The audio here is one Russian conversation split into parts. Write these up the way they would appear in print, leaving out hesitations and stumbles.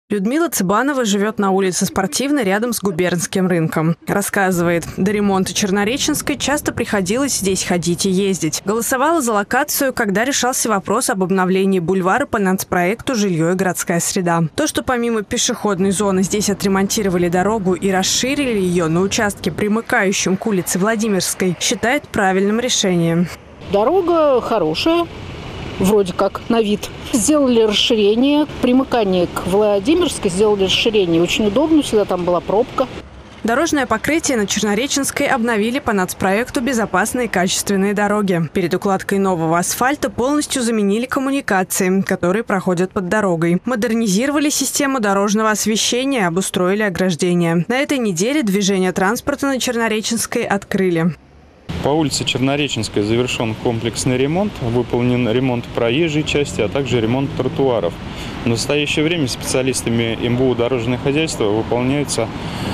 Людмила Цыбанова живет на улице Спортивной рядом с губернским рынком. Рассказывает, до ремонта Чернореченской часто приходилось здесь ходить и ездить. Голосовала за локацию, когда решался вопрос об обновлении бульвара по нацпроекту «Жилье и городская среда». То, что помимо пешеходной зоны здесь отремонтировали дорогу и расширили ее на участке, примыкающем к улице Владимирской, считает правильным решением. Дорога хорошая. Вроде как на вид. Сделали расширение, примыкание к Владимирской сделали расширение. Очень удобно, всегда там была пробка. Дорожное покрытие на Чернореченской обновили по нацпроекту «Безопасные и качественные дороги». Перед укладкой нового асфальта полностью заменили коммуникации, которые проходят под дорогой. Модернизировали систему дорожного освещения, обустроили ограждения. На этой неделе движение транспорта на Чернореченской открыли. По улице Чернореченской завершен комплексный ремонт, выполнен ремонт проезжей части, а также ремонт тротуаров. В настоящее время специалистами МВУ «Дорожное хозяйство» выполняются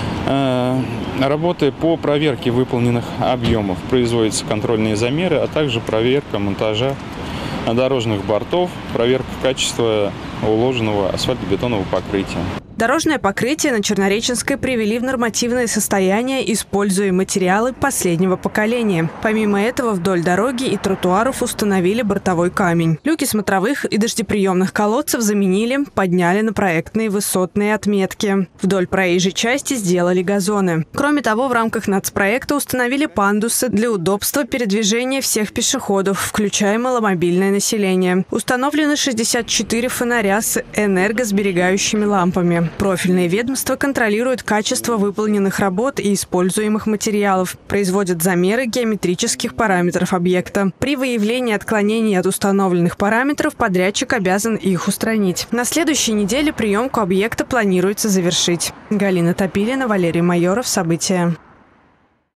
работы по проверке выполненных объемов. Производятся контрольные замеры, а также проверка монтажа дорожных бортов, проверка качества уложенного асфальтобетонного покрытия. Дорожное покрытие на Чернореченской привели в нормативное состояние, используя материалы последнего поколения. Помимо этого, вдоль дороги и тротуаров установили бортовой камень. Люки смотровых и дождеприемных колодцев заменили, подняли на проектные высотные отметки. Вдоль проезжей части сделали газоны. Кроме того, в рамках нацпроекта установили пандусы для удобства передвижения всех пешеходов, включая маломобильное население. Установлены 64 фонаря с энергосберегающими лампами. Профильные ведомства контролируют качество выполненных работ и используемых материалов, производят замеры геометрических параметров объекта. При выявлении отклонений от установленных параметров подрядчик обязан их устранить. На следующей неделе приемку объекта планируется завершить. Галина Топилина, Валерий Майоров. События.